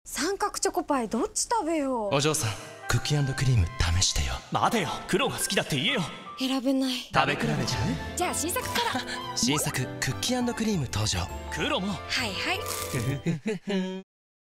三角チョコパイどっち食べよう。 お嬢さん、クッキー&クリーム試してよ。 待てよ、黒が好きだって言えよ。 選べない。 食べ比べちゃう？ じゃあ新作から新作クッキー&クリーム登場。 黒もはいはい